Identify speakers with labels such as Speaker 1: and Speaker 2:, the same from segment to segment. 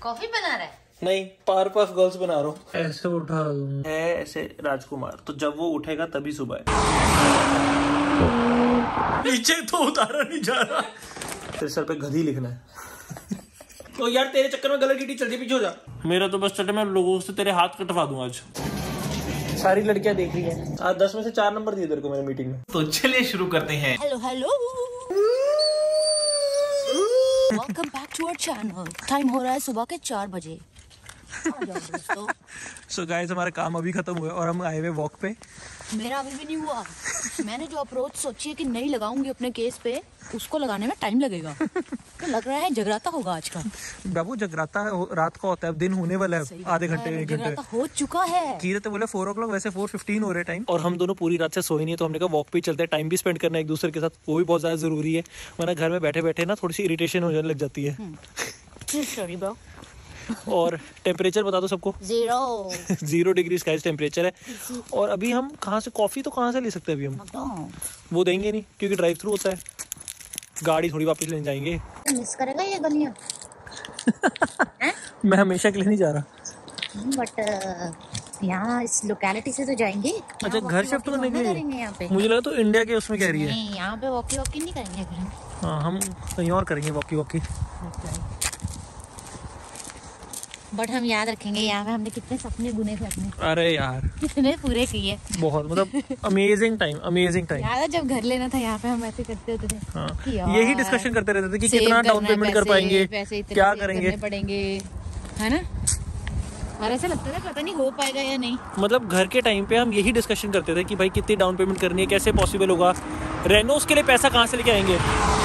Speaker 1: Coffee बना रहा है?
Speaker 2: नहीं, पावर पफ गर्ल्स बना रहा हूँ। ऐसे उठा दूँ है ऐसे राजकुमार, तो जब वो उठेगा तभी सुबह है। नीचे तो उतारा नहीं जा रहा। तेरे सर पे गधी लिखना है। तो यार तेरे चक्कर में गलत टीटी चलती, पीछे हो जा। मेरा तो बस चले, मैं लोगों से तेरे हाथ कटवा दूं आज। सारी लड़कियां देख रही हैं। आज 10 में से 4 नंबर दिए तेरे को मैंने मीटिंग में। तो चलिए शुरू करते हैं।
Speaker 1: Hello hello, welcome back to our channel. Time हो रहा है सुबह के 4 बजे।
Speaker 2: सो गाइस, हमारा काम अभी खत्म हुआ और हम आए हुए वॉक पे।
Speaker 1: मेरा अभी भी नहीं हुआ। मैंने जो अप्रोच सोची है कि नहीं लगाऊंगी अपने केस पे, उसको लगाने में टाइम लगेगा। तो लग रहा है जगराता होगा आज का।
Speaker 2: बाबू जगराता रात का होता है, अब दिन होने वाला है, आधे घंटे 1 घंटे
Speaker 1: जगराता हो चुका है।
Speaker 2: कीरत बोले 4 o'clock, वैसे 4:15 हो रहे टाइम। और हम दोनों पूरी रात से सोए नहीं है, तो हमने कहा वॉक पे चलते हैं, टाइम भी स्पेंड करना है एक दूसरे के साथ, वो भी बहुत ज्यादा जरूरी है। वरना घर में बैठे बैठे ना थोड़ी सी इरिटेशन होने लग जाती है।
Speaker 1: Sorry bro.
Speaker 2: और टेम्परेचर बता दो सबको। 0 डिग्री का टेम्परेचर है। और अभी हम कहाँ से कॉफी तो कहाँ से ले सकते हैं अभी हम? वो देंगे नहीं क्योंकि ड्राइव थ्रू होता है, गाड़ी थोड़ी वापस लेने जाएंगे।
Speaker 1: मिस करेगा ये गलियां?
Speaker 2: मैं हमेशा के लिए नहीं जा रहा,
Speaker 1: बट यहाँ इस लोकेलिटी से तो जाएंगे।
Speaker 2: अच्छा घर शिफ्ट करने के लिए?
Speaker 1: यहाँ पे
Speaker 2: मुझे लगा तो इंडिया के उसमें कह रही है।
Speaker 1: नहीं, यहाँ पे वॉकी वॉकी नहीं करेंगे फिर हम।
Speaker 2: हाँ, हम कहीं और करेंगे वॉकी वॉकी।
Speaker 1: बट हम याद रखेंगे यहाँ पे हमने कितने सपने बुने थे अपने।
Speaker 2: अरे यार
Speaker 1: कितने पूरे किए।
Speaker 2: बहुत, मतलब अमेजिंग टाइम, अमेजिंग टाइम।
Speaker 1: याद है जब घर लेना था यहाँ पे हम ऐसे करते होते थे।
Speaker 2: हाँ, यही डिस्कशन करते रहते थे कि कितना डाउन पेमेंट कर पाएंगे, क्या करेंगे,
Speaker 1: पड़ेंगे, है ना। और ऐसा लगता था पता नहीं हो पाएगा या नहीं।
Speaker 2: मतलब घर के टाइम पे हम यही डिस्कशन करते थे कि भाई कितनी डाउन पेमेंट करनी है, कैसे पॉसिबल होगा, रेनोस के लिए पैसा कहाँ से लेके आएंगे।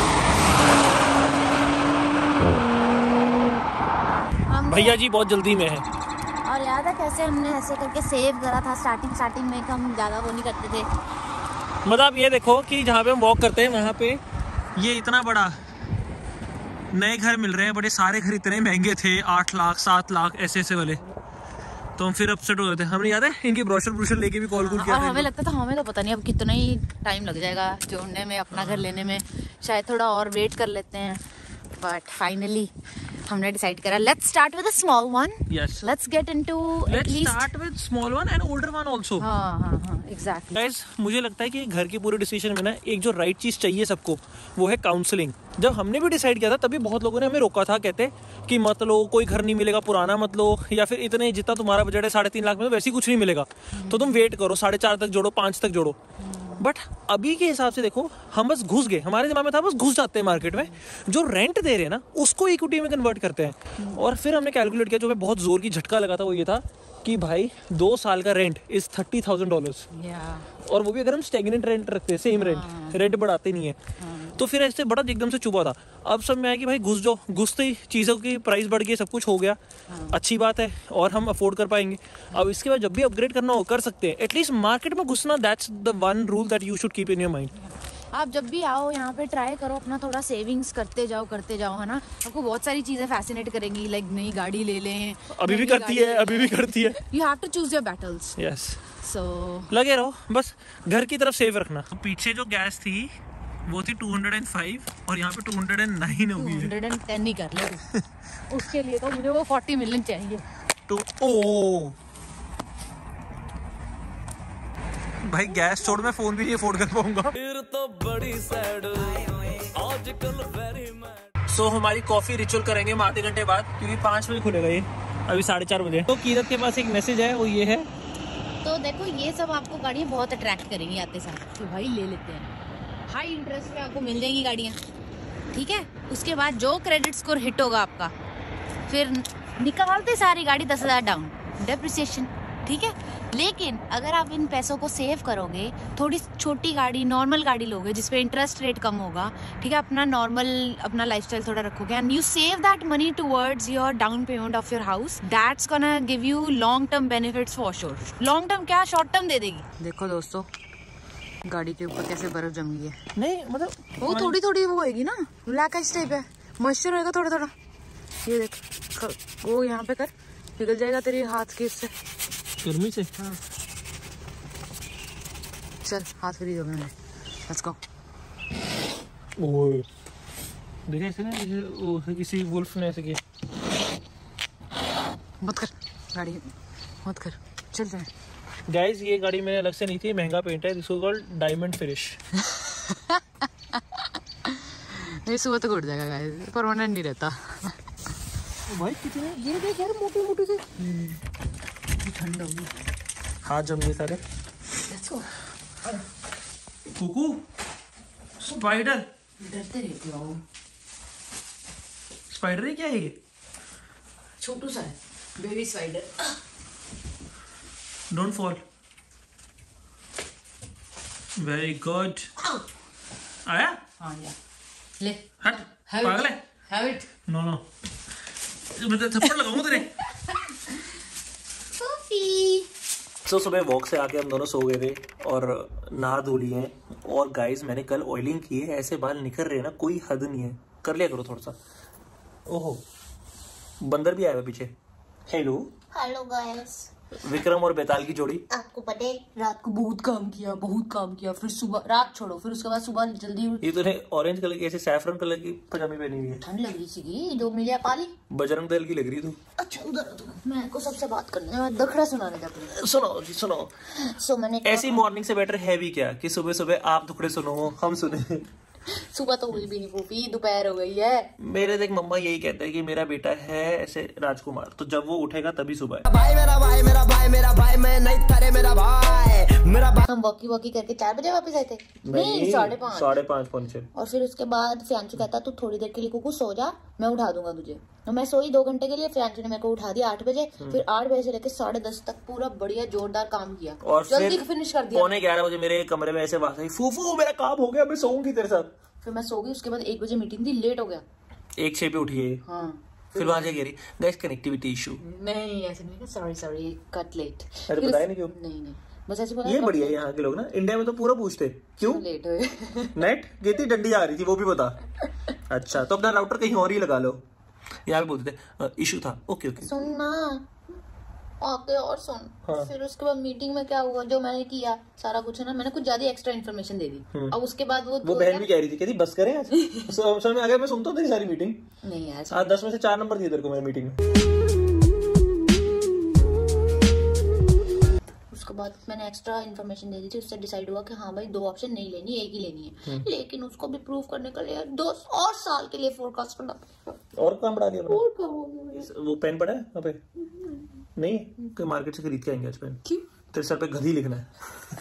Speaker 2: भैया जी बहुत जल्दी में है।
Speaker 1: और याद है कैसे हमने ऐसे करके सेव करा था स्टार्टिंग में, हम ज्यादा वो नहीं करते थे।
Speaker 2: मतलब ये देखो कि जहाँ पे हम वॉक करते हैं वहाँ पे ये इतना बड़ा नए घर मिल रहे हैं, बड़े सारे घर इतने महंगे थे, 8 लाख 7 लाख ऐसे वाले। तो हम फिर अपसेट हो गए थे। हमें याद है इनकी ब्रोशर लेके भी कॉल किया था।
Speaker 1: हमें लगता था हमें तो पता नहीं अब कितना ही टाइम लग जाएगा जोड़ने में, अपना घर लेने में, शायद थोड़ा और वेट कर लेते हैं। बट फाइनली हमने डिसाइड करा, let's start with a small one.
Speaker 2: Yes,
Speaker 1: let's get into,
Speaker 2: let's start with small one and older one also.
Speaker 1: हां एग्जैक्टली
Speaker 2: गाइस, मुझे लगता है कि घर की पूरी डिसीजन में ना एक जो राइट चीज चाहिए सबको, वो है काउंसलिंग। जब हमने भी डिसाइड किया था तभी बहुत लोगों ने हमें रोका था, कहते कि मत लो, कोई घर नहीं मिलेगा पुराना मत लो, या फिर इतने जितना तुम्हारा बजट है 3.5 लाख में तो वैसे ही कुछ नहीं मिलेगा, तो तुम वेट करो, 4.5 तक जोड़ो, 5 तक जोड़ो। बट अभी के हिसाब से देखो, हम बस घुस गए, हमारे दिमाग में था बस घुस जाते हैं मार्केट में, जो रेंट दे रहे हैं ना उसको इक्विटी में कन्वर्ट करते हैं। और फिर हमने कैलकुलेट किया, जो हमें बहुत जोर की झटका लगा था वो ये था कि भाई 2 साल का रेंट इज $30,000। और वो भी अगर हम स्टेगनेंट रेंट रखते हैं, सेम रेंट बढ़ाते नहीं है, तो फिर ऐसे बड़ा एकदम से चुभा था। अब सब में आया कि भाई घुस जाओ, घुसते ही चीज़ों की प्राइस बढ़ गई, सब कुछ हो गया, अच्छी बात है और हम अफोर्ड कर पाएंगे। अब इसके बाद जब भी अपग्रेड करना हो कर सकते हैं, एटलीस्ट मार्केट में घुसना, that's the one rule that you should keep in your mind.
Speaker 1: आप जब भी आओ यहाँ पे ट्राई करो अपना थोड़ा सेविंग्स करते जाओ, है ना। आपको बहुत सारी चीजें फैसिनेट करेंगी, लाइक नई गाड़ी ले लें,
Speaker 2: अभी भी करती है।
Speaker 1: You have to choose your battles.
Speaker 2: Yes,
Speaker 1: so
Speaker 2: लगे रहो, बस घर की तरफ सेव रखना। पीछे जो गैस थी वो थी 205 और यहाँ पे 209 होगी।
Speaker 1: 210 ही कर ले। उसके लिए तो मुझे वो 40 मिलियन चाहिए।
Speaker 2: तो ओ भाई गैस छोड़, मैं फोन भी नहीं अफोर्ड कर पाऊंगा। फिर तो बड़ी सैड आजकल वेरी मैड। सो हमारी कॉफी रिचुअल करेंगे हम आधे घंटे बाद, क्योंकि 5 बजे खुलेगा ये, अभी 4:30 बजे। तो कीरत के पास एक मैसेज है, वो ये है।
Speaker 1: तो देखो ये सब आपको गाड़ियाँ बहुत अट्रैक्ट करेंगी आते साथ, कि भाई ले लेते हैं, हाई इंटरेस्ट पे आपको मिल जाएंगी गाड़ियाँ, ठीक है। उसके बाद जो क्रेडिट स्कोर हिट होगा आपका, फिर निकालते सारी गाड़ी 10,000 डाउन, डेप्रिसिएशन, ठीक है। लेकिन अगर आप इन पैसों को सेव करोगे, थोड़ी छोटी गाड़ी, नॉर्मल गाड़ी लोगे जिसपे इंटरेस्ट रेट कम होगा, ठीक है, अपना लाइफस्टाइल थोड़ा रखोगे, and you save that money towards your down payment of your house, that's gonna give you long term benefits for sure. Long term क्या, शॉर्ट टर्म दे देगी। देखो दोस्तों, गाड़ी के ऊपर कैसे बर्फ जम गई है। नहीं मतलब वो थोड़ी थोड़ी वो होगी ना, ब्लैक आइस टाइप है, मॉइस्चर होगा थोड़ा थोड़ा। ये देख, वो यहाँ पे कर, पिघल जाएगा तेरे हाथ के इससे, गर्मी से। हाँ, चल हाथ फ्री हो गए, लेट्स गो।
Speaker 2: ओए देखिए, ऐसे ना वो किसी वुल्फ ने ऐसे किया।
Speaker 1: मत कर गाड़ी, मत कर, चलते हैं।
Speaker 2: गाइस ये गाड़ी मैंने अलग से नहीं थी, महंगा पेंट है, this is called diamond finish.
Speaker 1: ये सुबह तक उठ जाएगा गाइस, परमानेंट नहीं रहता।
Speaker 2: भाई कितने ये देख यार, मोटे मोटे से
Speaker 1: ठंड होगी,
Speaker 2: हाथ जम गए सारे।
Speaker 1: Let's go.
Speaker 2: कुकू स्पाइडर,
Speaker 1: डरते रहती हो।
Speaker 2: स्पाइडर है क्या है ये?
Speaker 1: छोटू सा है, baby spider.
Speaker 2: Don't fall. Very good. आया?
Speaker 1: हाँ या ले,
Speaker 2: हट, पागल है?
Speaker 1: Have it.
Speaker 2: नो नो, मैं तो थप्पड़ लगाऊंगा तेरे। तो सुबह वॉक से आके हम दोनों सो गए थे और नहा धो लिए हैं। और गाइस मैंने कल ऑयलिंग की है, ऐसे बाल निकल रहे हैं ना, कोई हद नहीं है, कर लिया करो थोड़ा सा। ओहो, बंदर भी आया हुआ पीछे। हेलो
Speaker 3: हेलो गाइस,
Speaker 2: विक्रम और बेताल की जोड़ी।
Speaker 3: आपको पता है
Speaker 1: रात को बहुत काम किया, फिर सुबह, रात छोड़ो, फिर उसके बाद सुबह जल्दी
Speaker 2: ये तूने ऑरेंज कलर की, ऐसे सैफरन कलर की पजामी पहनी हुई है।
Speaker 1: ठंड लग रही थी, जो मिल पाली।
Speaker 2: बजरंग दल की लग रही तू।
Speaker 1: अच्छा उधर तू, मैं को सबसे बात करने है, दखड़ा सुनाने का तुझे।
Speaker 2: सुनो जी सुनो,
Speaker 3: सो मैंने
Speaker 2: ऐसी मॉर्निंग से बेटर है भी क्या कि सुबह सुबह आप दुखड़े सुनो, हम सुने।
Speaker 1: सुबह तो हुई भी नहीं फूफी, दोपहर हो गई है।
Speaker 2: मेरे देख मम्मा यही कहते हैं कि मेरा बेटा है ऐसे राजकुमार, तो जब वो उठेगा तभी सुबह है।
Speaker 3: हम वॉकी करके 4 बजे वापस आए थे।
Speaker 1: नहीं 5:30।
Speaker 2: 5:30 पहुंचे।
Speaker 3: और फिर उसके बाद फ्यांचू कहता तू थोड़ी देर के लिए कुकू सो जा, मैं उठा दूंगा तुझे। तो मैं सोई 2 घंटे के लिए, फ्यांचू ने मेरे को उठा दिया 8 बजे। फिर 8 बजे से लेकर 10:30 तक पूरा बढ़िया जोरदार काम किया
Speaker 2: और
Speaker 3: जल्दी फिनिश कर दिया।
Speaker 2: 11:15 बजे मेरे कमरे में ऐसे आवाज आई, फूफू मेरा काम हो गया, मैं सोऊंगी तेरे साथ।
Speaker 3: फिर मैं सो गई। उसके बाद 1 बजे मीटिंग थी, लेट हो गया।
Speaker 2: 1:06 पे उठी है।
Speaker 3: हाँ
Speaker 2: फिर वहां जाके गाइस कनेक्टिविटी इशू।
Speaker 3: नहीं ऐसे नहीं, सॉरी कट लेट।
Speaker 2: अरे बताया नहीं क्यों?
Speaker 3: नहीं बस ऐसे बोला।
Speaker 2: ये बढ़िया है यहाँ के लोग ना, इंडिया में तो पूरा पूछते क्यों
Speaker 3: लेट हुए।
Speaker 2: नेट कितनी डंडी आ रही थी वो भी बता। अच्छा तो अपना राउटर कहीं और ही लगा लो। यहाँ पे बोलते थे इशू था। ओके
Speaker 3: सुन ना आके और सुन।
Speaker 2: हाँ।
Speaker 3: फिर उसके बाद मीटिंग में क्या हुआ, जो मैंने किया सारा कुछ है ना, मैंने कुछ ज्यादा एक्स्ट्रा इन्फॉर्मेशन दे दी। अब उसके बाद वो
Speaker 2: बहन भी कह रही थी, कहती बस करें आज। समझ में आ गया, मैं सुनता हूँ तेरी सारी मीटिंग।
Speaker 3: नहीं यार,
Speaker 2: आज 10 में से 4 नंबर दिए तेरे को मैंने मीटिंग में।
Speaker 3: उसके बाद मैंने एक्स्ट्रा इन्फॉर्मेशन दे दी थी। उससे डिसाइड हुआ कि हाँ भाई 2 ऑप्शन नहीं लेनी, एक ही लेनी है। लेकिन उसको भी प्रूव करने के लिए 2 और साल के लिए फोरकास्ट करना।
Speaker 2: और काम बढ़ा दिया
Speaker 3: और क्या हो गया?
Speaker 2: वो पेन पड़ा है वहाँ पे? नहीं, कोई मार्केट से खरीद के आएंगे आज पेन।
Speaker 3: क्यों?
Speaker 2: तेरे सर पे गधी लिखना है।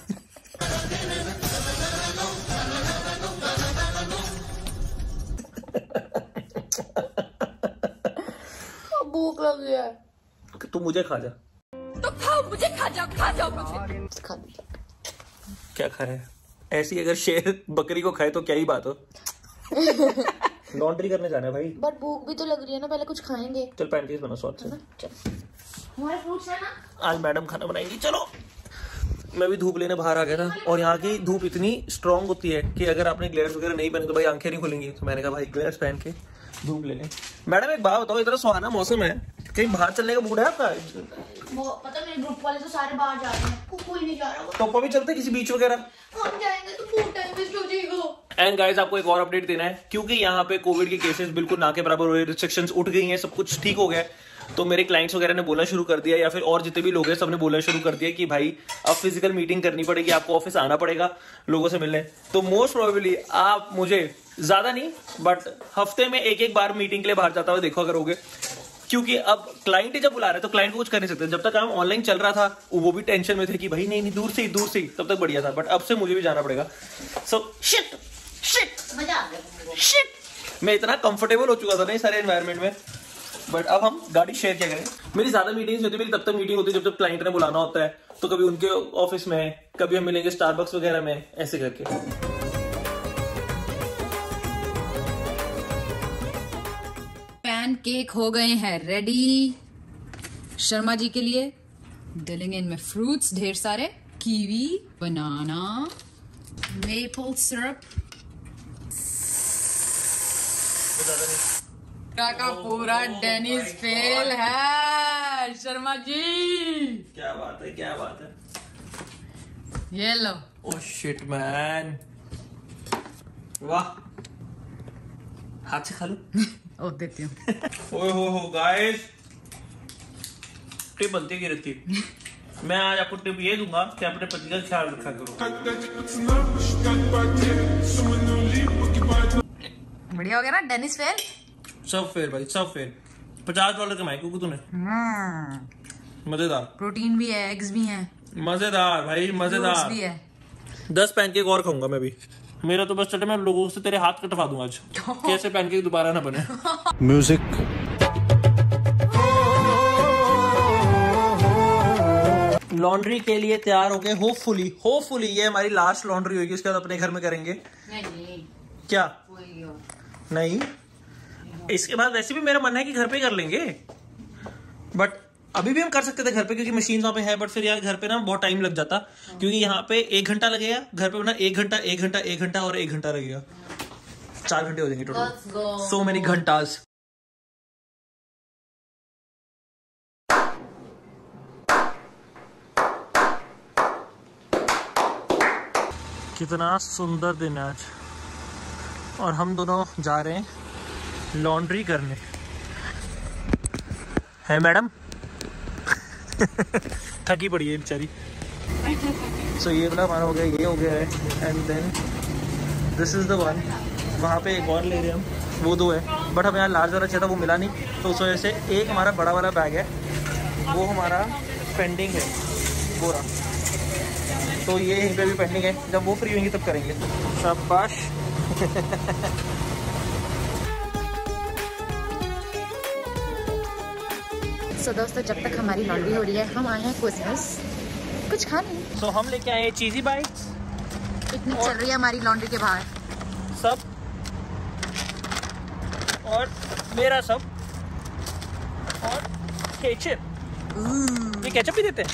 Speaker 3: भूख लग गया है।
Speaker 2: तू मुझे खा जा।
Speaker 1: तो खाओ मुझे, खा जाओ मुझे।
Speaker 3: खा लिया।
Speaker 2: क्या खाए? ऐसी अगर शेर बकरी को खाए तो क्या ही बात हो। लॉन्ड्री करने जाना है भाई।
Speaker 3: बट भूख भी तो लग रही है ना, पहले कुछ खाएंगे।
Speaker 2: चल पैनकेक्स बना सॉस से।
Speaker 3: हमारे फ्रूट्स है ना,
Speaker 2: आज मैडम खाना बनाएंगी। चलो मैं भी धूप लेने बाहर आ गया था और यहाँ की धूप इतनी स्ट्रांग होती है कि अगर आपने ग्लेयर्स वगैरह नहीं पहने तो भाई आंखें नहीं खुलेंगी। तो मैंने कहा भाई ग्लेयर्स पहन के धूप ले लें। मैडम एक बात बताओ, इतना सुहाना मौसम है, कहीं बाहर चलने का मूड है आपका?
Speaker 3: वो पता मेरे ग्रुप वाले तो सारे बाहर जा रहे हैं, कोई नहीं जा रहा।
Speaker 2: टॉपा भी चलते किसी बीच वगैरह?
Speaker 3: हम जाएंगे तो बहुत टाइम वेस्ट हो जाएगा।
Speaker 2: एंड गाइस आपको एक और अपडेट देना है, क्योंकि यहाँ पे कोविड के केसेस बिल्कुल ना के बराबर हुए, रिस्ट्रिक्शंस उठ गई हैं, सब कुछ ठीक हो गया है। तो मेरे क्लाइंट्स वगैरह ने बोलना शुरू कर दिया, या फिर और जितने भी लोग हैं सबने बोलना शुरू कर दिया कि भाई अब फिजिकल मीटिंग करनी पड़ेगी, आपको ऑफिस आना पड़ेगा लोगों से मिलने। तो मोस्ट प्रोबेबली आप मुझे ज्यादा नहीं बट हफ्ते में एक बार मीटिंग के लिए बाहर जाता हुआ देखो करोगे, क्योंकि अब क्लाइंट ही जब बुला रहे तो क्लाइंट को कुछ कर नहीं सकते। जब तक काम ऑनलाइन चल रहा था वो भी टेंशन में थे कि भाई नहीं दूर से ही तब तक बढ़िया था, बट अब से मुझे भी जाना पड़ेगा। सो शिट
Speaker 3: मजा आ गया।
Speaker 2: शिट मैं इतना कंफर्टेबल हो चुका था ना इस सारे एनवायरनमेंट में, बट अब हम गाड़ी शेयर क्या करें। मेरी ज्यादा मीटिंग्स होती है, मेरी तब तक मीटिंग होती है जब तक क्लाइंट ने बुलाना होता है, तो कभी उनके ऑफिस में, कभी हम मिलेंगे स्टारबक्स वगैरह में, ऐसे करके।
Speaker 1: पैनकेक हो गए हैं रेडी शर्मा जी के लिए। डालेंगे इनमें फ्रूट्स ढेर सारे, कीवी, बनाना, मेपल सिरप। का पूरा डेनिस फेल है शर्मा जी।
Speaker 2: क्या बात है।
Speaker 1: ये लो।
Speaker 2: ओह शिट मैन, वाह, हाथ से खा लो।
Speaker 1: ओ देती हूँ।
Speaker 2: ओए हो गाइस, टिप बनती है रहती। मैं आज आपको टिप ये दूंगा कि अपने पति का ख्याल रखा करो।
Speaker 1: बढ़िया हो गया ना डेनिस फेयर।
Speaker 2: सब फेयर भाई, सब फेयर। $50 कमाए क्योंकि तूने। मजेदार।
Speaker 1: प्रोटीन भी है, एग्स भी हैं।
Speaker 2: मजेदार भाई, मजेदार
Speaker 1: भी है।
Speaker 2: 10 पैनकेक और खाऊंगा मैं भी। मेरा तो बस चटे, मैं लोगों से तेरे हाथ कटवा दूंगा आज। कैसे पैनकेक दोबारा ना बने। म्यूजिक। लॉन्ड्री के लिए तैयार हो गए। होपफुली ये हमारी लास्ट लॉन्ड्री होगी, उसके बाद अपने घर में करेंगे।
Speaker 1: नहीं
Speaker 2: क्या नहीं, इसके बाद वैसे भी मेरा मन है कि घर पे कर लेंगे, बट अभी भी हम कर सकते थे घर पे क्योंकि मशीन वहां पे है। बट फिर यार घर पे ना बहुत टाइम लग जाता, क्योंकि यहाँ पे 1 घंटा लगेगा, घर पे बना 1 घंटा 1 घंटा 1 घंटा और 1 घंटा लगेगा। 4 घंटे हो जाएंगे टोटल। So many घंटास। कितना सुंदर दिन है आज, और हम दोनों जा रहे हैं लॉन्ड्री करने। है मैडम? थकी पड़ी है बेचारी। सो ये वाला हमारा हो गया, ये हो गया है, and then this is the one. वहाँ पे एक और ले रहे हैं हम, वो 2 है, बट हमें यहाँ लार्ज वाला चाहिए था, वो मिला नहीं, तो उस वजह से एक हमारा बड़ा वाला बैग है, वो हमारा पेंडिंग है पूरा। तो ये यहीं पे भी पेंडिंग है, जब वो फ्री होंगी तब करेंगे। शाबाश।
Speaker 3: सो दोस्तों, जब तक हमारी लॉन्ड्री हो रही है, हम आए हैं क्रिसमस कुछ खाने।
Speaker 2: सो हम लेके आए चीजी बाइट्स।
Speaker 3: पिकनिक चल रही है हमारी लॉन्ड्री के बाहर।
Speaker 2: सब और मेरा सब और केचप। ये केचप भी देते हैं।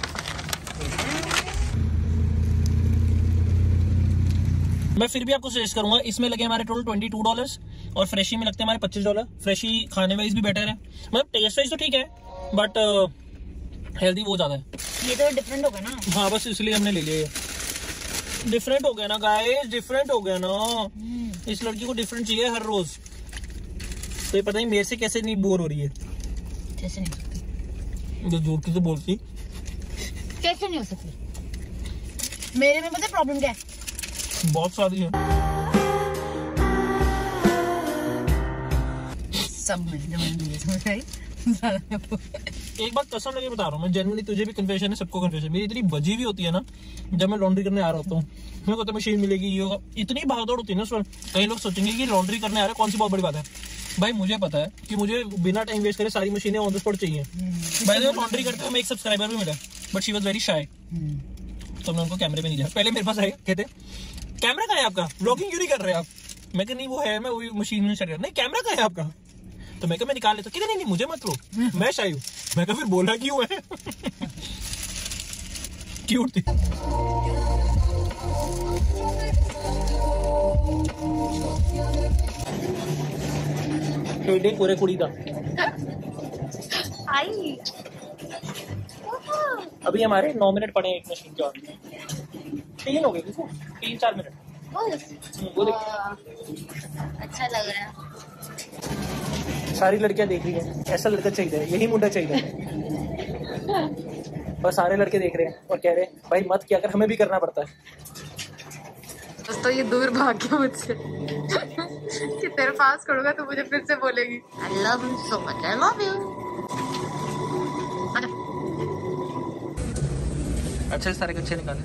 Speaker 2: मैं फिर भी आपको सजेस्ट करूंगा, इसमें लगे हमारे टोटल $22 और फ्रेशी में लगते हैं हमारे $25। फ्रेशी खाने वाइज भी बेटर है, मतलब टेस्ट वाइज तो ठीक है, बट हेल्दी वो ज्यादा है।
Speaker 3: ये तो डिफरेंट हो गया ना।
Speaker 2: हाँ, बस इसलिए हमने ले लिया। ये डिफरेंट हो गया ना गाइस, डिफरेंट हो गया ना। इस लड़की को डिफरेंट चाहिए हर रोज। तो ये पता नहीं मेरे से कैसे नहीं बोर हो रही है।
Speaker 3: कैसे नहीं हो सकती?
Speaker 2: जो जोर की तो बोलती।
Speaker 3: कैसे नहीं हो सकती? मेरे में पता प्रॉब्लम क्या है?
Speaker 2: बहुत सारी है।
Speaker 3: सब
Speaker 2: एक बात कसम लगे बता रहा हूँ मैं, जेन्युइनली तुझे भी कन्फेशन है, सबको कन्फेशन। मेरी इतनी बजी भी होती है ना, जब मैं लॉन्ड्री करने आ रहा होता हूँ, मेरे को तो मशीन मिलेगी, ये होगा, इतनी भागदौड़ होती है ना। उसमें कई लोग सोचेंगे कि लॉन्ड्री करने आ रहे कौन सी बहुत बड़ी बात है। भाई मुझे पता है कि मुझे बिना टाइम वेस्ट करे सारी मशीनें ऑन द स्पॉट चाहिए। भाई लॉन्ड्री करते हुए मैं एक सब्सक्राइबर भी मिला, but she was very shy, तो मैं उनको कैमरे में नहीं लिया। पहले मेरे पास आए, कहते कैमरा कहाँ है आपका, व्लॉगिंग क्यों नहीं कर रहे आप? मैं कहा नहीं वो है, मैं वही मशीन में चल रहा। नहीं कैमरा कहाँ है आपका? तो मैं कहा मैं निकाल लेता। कहते नहीं मुझे मत लो, मैं शाय हूँ। मैं कहा फिर बोला क्यों है? क्यूट थी। टेढ़े पूरे कुड़ी का
Speaker 3: आई।
Speaker 2: अभी हमारे 9 मिनट पड़े एक मशीन के और 3 हो गए, 3-4 मिनट। वो देख,
Speaker 3: अच्छा लग रहा है।
Speaker 2: सारी लड़कियां देख रही हैं, ऐसा लड़का चाहिए, यही मुंडा चाहिए। और सारे लड़के देख रहे हैं और कह रहे हैं भाई मत किया कर, हमें भी करना पड़ता है।
Speaker 1: दोस्तों ये दूर भाग गया मुझसे कि तेरे पास करूंगा तो मुझे फिर से बोलेगी
Speaker 3: I love you so much. I love you.
Speaker 2: अच्छे सारे कच्चे निकाले।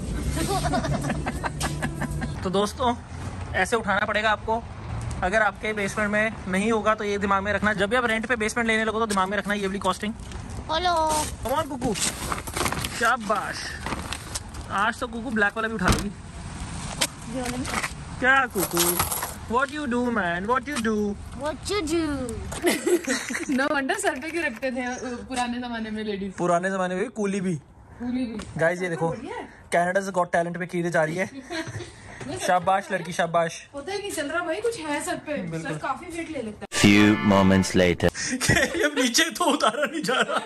Speaker 2: तो दोस्तों ऐसे उठाना पड़ेगा आपको। अगर आपके बेसमेंट में नहीं होगा तो ये दिमाग में रखना, जब भी आप रेंट पे बेसमेंट लेने लगो तो दिमाग में रखना ये वाली costing.
Speaker 3: Hello.
Speaker 2: Come on Kuku, शाबाश। आज तो कुकू ब्लैक वाला भी उठा लोगी। क्या Kuku? What you do man? What you do?
Speaker 3: What you do?
Speaker 1: No wonder सर पे क्यों रखते थे पुराने जमाने में लेडीज।
Speaker 2: पुराने जमाने में कूली भी। गाइस ये देखो, कैनेडा's गॉट टैलेंट पे कीड़े जा रही है। शाबाश लड़की, शाबाश।
Speaker 1: पता है नहीं चल रहा भाई, कुछ है सर पे। सर काफी वेट ले लेता है।
Speaker 4: Few moments later.
Speaker 2: अब नीचे तो उतारा नहीं जा रहा।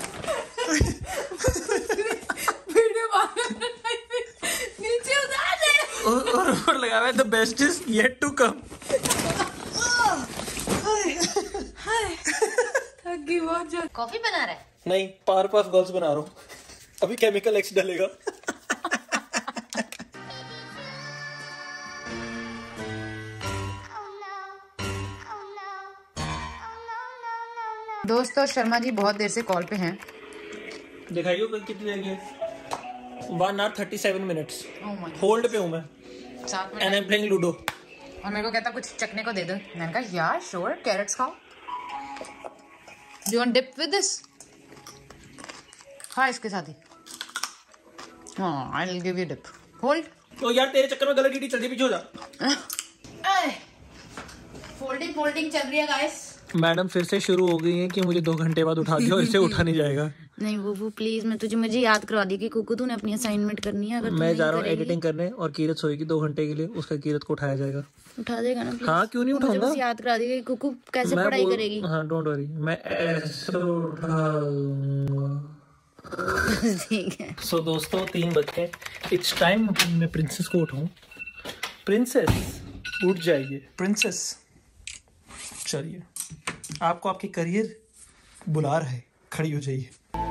Speaker 1: वीडियो नीचे उतार दे।
Speaker 2: और लगा हुआ है the best is yet to come।
Speaker 1: थकी बहुत कॉफी बना रहा है?
Speaker 2: नहीं, पावर पफ गर्ल्स बना रहा हूँ। अभी केमिकल एक्स डालेगा।
Speaker 1: दोस्तों शर्मा जी बहुत देर से कॉल पे हैं।
Speaker 2: दिखाइयो कितनी देर है? 1 hour 37 minutes। होल्ड पे हूँ मैं।
Speaker 1: साथ में
Speaker 2: and I am playing ludo.
Speaker 1: और मेरे को कहता कुछ चखने को दे दो। मैंने कहा यार श्योर, कैरेट्स खाओ। Do want dip with this? हाँ इसके साथ ही। हाँ I will give you dip. Hold.
Speaker 2: तो यार तेरे चक्कर में गलत टीटी चल रही, पीछे हो जा।
Speaker 1: फोल्डिंग चल रही है गाइस।
Speaker 2: मैडम फिर से शुरू हो गई है कि मुझे 2 घंटे बाद उठा दिया और इसे उठा नहीं जाएगा।
Speaker 1: नहीं वो प्लीज, मैं मुझे याद करवा दी कि कुकू तूने अपनी असाइनमेंट करनी है। अगर
Speaker 2: मैं जा रहा हूँ एडिटिंग करने और कीरत सोएगी 2 घंटे के लिए। उसका कीरत को उठाया जाएगा।
Speaker 1: उठा देगा ना प्लीज?
Speaker 2: हाँ क्यों नहीं उठाऊंगा।
Speaker 1: मुझे याद करा दी कि कुकू कैसे पढ़ाई करेगी।
Speaker 2: हाँ डोंट वरी, मैं ऐसे उठाऊंगा।
Speaker 1: ठीक है।
Speaker 2: सो दोस्तों 3 बज गए। इट्स टाइम मैं प्रिंसेस को उठाऊं। प्रिंसेस उठ जाइए। प्रिंसेस चलिए, आपको आपके करियर बुला रहा है, खड़ी हो जाइए।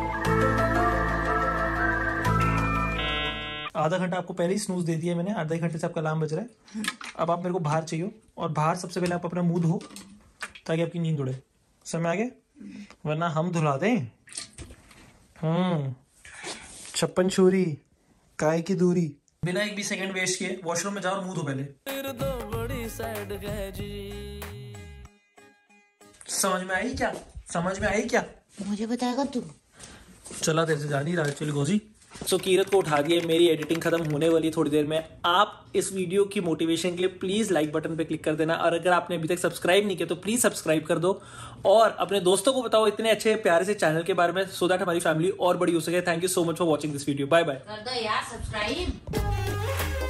Speaker 2: आधा घंटा आपको पहले ही स्नूज दे दिया मैंने। आधे घंटे से आपका अलार्म बज रहा है। अब आप मेरे को बाहर चाहिए और बाहर सबसे पहले आप अपना मुंह धो ताकि आपकी नींद उड़े। समय आ गया, वरना हम धुला दें। 56 छुरी काय की दूरी। बिना एक भी सेकंड वेस्ट किए वॉशरूम में जाओ और मुंह धो पहले। समझ में आई क्या? समझ में आई क्या?
Speaker 3: मुझे बताएगा तू?
Speaker 2: चला तेरे से जा नहीं रहा चल गोजी। सो कीरत को उठा दिया। मेरी एडिटिंग खत्म होने वाली है थोड़ी देर में। आप इस वीडियो की मोटिवेशन के लिए प्लीज लाइक बटन पे क्लिक कर देना, और अगर आपने अभी तक सब्सक्राइब नहीं किया तो प्लीज सब्सक्राइब कर दो और अपने दोस्तों को बताओ इतने अच्छे प्यारे से चैनल के बारे में, सो दैट हमारी फैमिली और बड़ी हो सके। Thank you so much for watching this video. Bye bye.
Speaker 1: कर दो यार सब्सक्राइब।